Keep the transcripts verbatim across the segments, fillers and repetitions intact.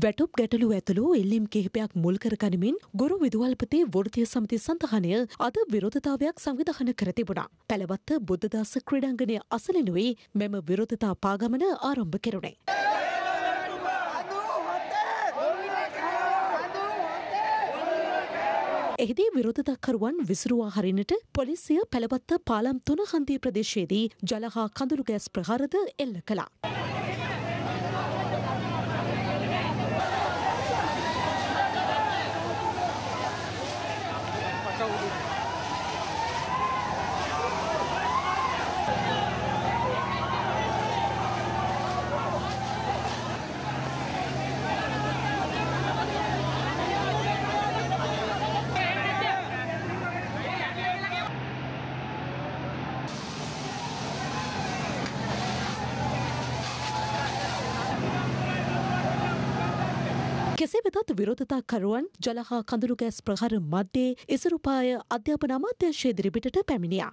වැටුප් ගැටලු ඇතුළු එල්ලීම් කිහිපයක් මුල් කර ගනිමින් ගුරු විදුහල්පති වෘත්තීය සමිති සඳහනය අද විරෝධතාවයක් සංවිධානය කර තිබුණා. පැලවත්ත බුද්ධදාස ක්‍රීඩාංගණය අසලිනුයි මෙම විරෝධතා පාගමන ආරම්භ කෙරුණේ. එහිදී විරෝධතාකරුවන් විසිරුවා හරිනට පොලිසිය පැලවත්ත පාලම් තුන හන්දිය ප්‍රදේශයේදී ජල හා කඳුළු ගෑස් ප්‍රහාරද එල්ල කළා. කෙසේ වෙතත් විරෝධතාකරුවන් ජල හා කඳුළු ගෑස් ප්‍රහාර මැද්දේ ඉසුරුපාය අධ්‍යාපන අමාත්‍යාංශය ඉදිරිපිටට පැමිණියා.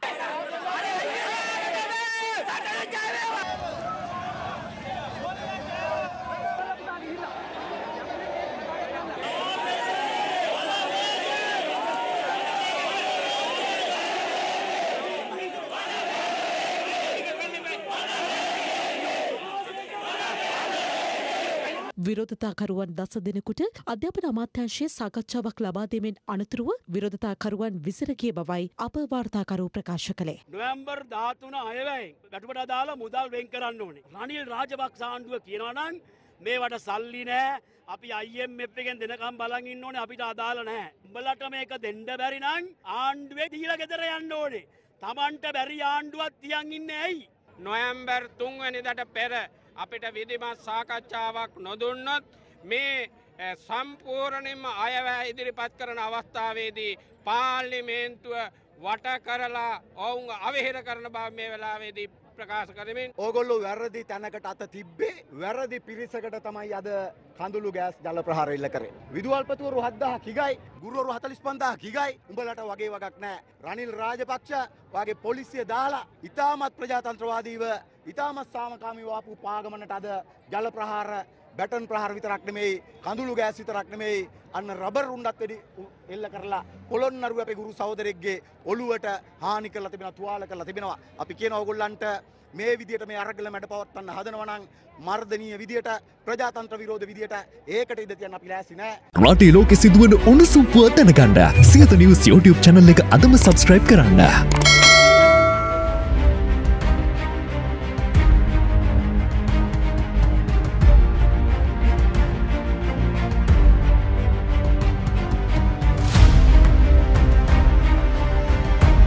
විරෝධතාකරුවන් දස දෙනෙකුට අධ්‍යාපන අමාත්‍යාංශයේ සාකච්ඡාවක් ලබා දීමෙන් අනතුරුව විරෝධතාකරුවන් විසිර ගිය බවයි අප වාර්තාකරු ප්‍රකාශ කළේ. නොවැම්බර් දහතුන අයවැයෙන් ගැටුමට අදාළ මුදල් වෙන් කරන්න ඕනේ. රනිල් රාජපක්ෂ ආණ්ඩුව කියනවා නම් මේවට සල්ලි නැහැ. අපි I M F එකෙන් දෙනකම් බලන් ඉන්න ඕනේ අපිට අදාළ නැහැ. උඹලට මේක දෙන්න බැරි නම් ආණ්ඩුවේ දීලා ගෙදර යන්න ඕනේ. Tamanට බැරි ආණ්ඩුවක් තියන් ඉන්නේ ඇයි? නොවැම්බර් තුන් වෙනිදාට පෙර අපිට විධිමත් සාකච්ඡාවක් නොදුන්නොත් මේ සම්පූර්ණයෙන්ම අයවැය ඉදිරිපත් කරන අවස්ථාවේදී පාර්ලිමේන්තුව වට කරලා ඔවුන් අවහිර කරන බව මේ වෙලාවේදී ප්‍රකාශ කරමින් ඕගොල්ලෝ වැරදි තැනකට අත තිබ්බේ වැරදි පිරිසකට තමයි අද කඳුළු ගෑස් ජල ප්‍රහාර එල්ල කරේ. විදුහල්පතිවරු හත්දාහක් හිගයි, ගුරුවරු හතළිස් පන්දාහක් හිගයි. උඹලට වගේ වගක් නැහැ. රනිල් රාජපක්ෂ වගේ පොලිසිය දාලා ඉතාමත් ප්‍රජාතන්ත්‍රවාදීව ඉතාමත් සාමකාමීව ආපු පාගමනට අද ජල ප්‍රහාර බැටන් ප්‍රහාර විතරක් නෙමෙයි කඳුළු ගෑස් විතරක් නෙමෙයි අන්න රබර් උණ්ඩත් වෙඩි එල්ල කරලා පොළොන්නරුව අපේ ගුරු සහෝදරෙක්ගේ ඔළුවට හානි කරලා තිබෙනවා, තුවාල කරලා තිබෙනවා. අපි කියන ඕගොල්ලන්ට මේ විදියට මේ අරගල මැඩ පවත්වන්න හදනවා නම් මර්ධනීය විදියට ප්‍රජාතන්ත්‍ර විරෝධ විදියට ඒකට ඉඩ තියන්න අපි ලෑස්ති නෑ. රටේ ලෝකෙ සිදුවන උණුසුම් පුවත් දැනගන්න සියත නිවුස් YouTube channel එක අදම subscribe කරන්න.